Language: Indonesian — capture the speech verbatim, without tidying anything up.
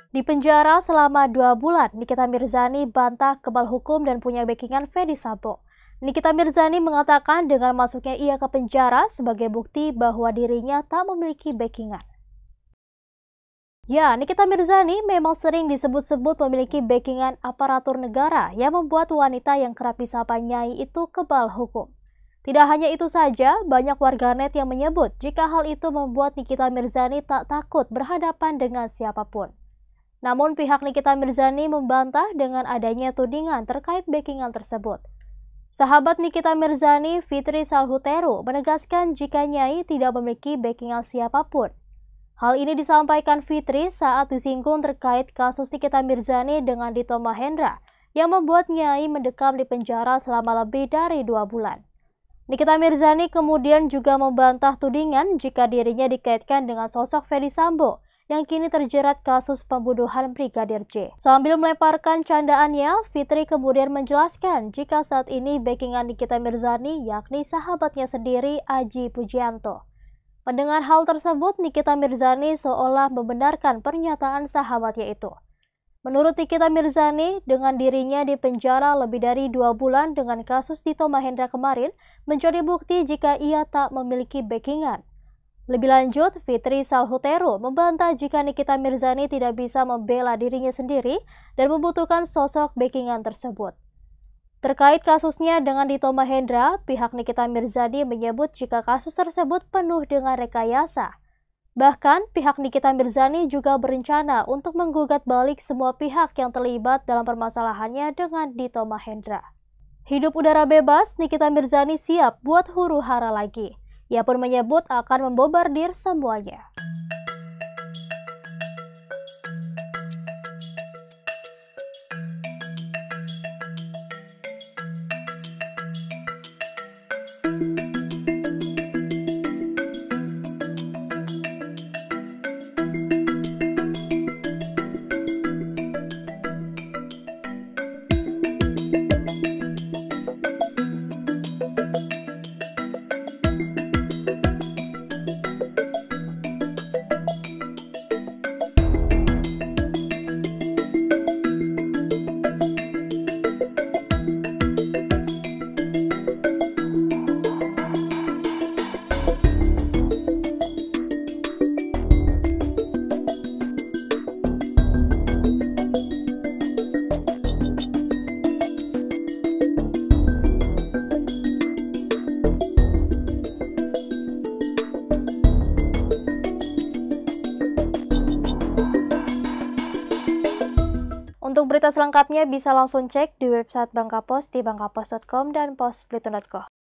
Di penjara selama dua bulan, Nikita Mirzani bantah kebal hukum dan punya backingan Ferdy Sambo. Nikita Mirzani mengatakan dengan masuknya ia ke penjara sebagai bukti bahwa dirinya tak memiliki backingan. Ya, Nikita Mirzani memang sering disebut-sebut memiliki backingan aparatur negara yang membuat wanita yang kerap disapa Nyai itu kebal hukum. Tidak hanya itu saja, banyak warganet yang menyebut jika hal itu membuat Nikita Mirzani tak takut berhadapan dengan siapapun. Namun pihak Nikita Mirzani membantah dengan adanya tudingan terkait backingan tersebut. Sahabat Nikita Mirzani, Fitri Salhuteru, menegaskan jika Nyai tidak memiliki backingan siapapun. Hal ini disampaikan Fitri saat disinggung terkait kasus Nikita Mirzani dengan Dito Mahendra yang membuat Nyai mendekam di penjara selama lebih dari dua bulan. Nikita Mirzani kemudian juga membantah tudingan jika dirinya dikaitkan dengan sosok Ferdy Sambo yang kini terjerat kasus pembunuhan Brigadir J. Sambil melemparkan candaannya, Fitri kemudian menjelaskan jika saat ini backingan Nikita Mirzani yakni sahabatnya sendiri, Aji Pujianto. Mendengar hal tersebut, Nikita Mirzani seolah membenarkan pernyataan sahabatnya itu. Menurut Nikita Mirzani, dengan dirinya di penjara lebih dari dua bulan dengan kasus Dito Mahendra kemarin menjadi bukti jika ia tak memiliki backingan. Lebih lanjut, Fitri Salhuteru membantah jika Nikita Mirzani tidak bisa membela dirinya sendiri dan membutuhkan sosok backingan tersebut. Terkait kasusnya dengan Dito Mahendra, pihak Nikita Mirzani menyebut jika kasus tersebut penuh dengan rekayasa. Bahkan, pihak Nikita Mirzani juga berencana untuk menggugat balik semua pihak yang terlibat dalam permasalahannya dengan Dito Mahendra. Hidup udara bebas, Nikita Mirzani siap buat huru-hara lagi. Ia pun menyebut akan membombardir semuanya. Untuk berita selengkapnya bisa langsung cek di website Bangka Post di bangka post dot com dan post pelitun dot co.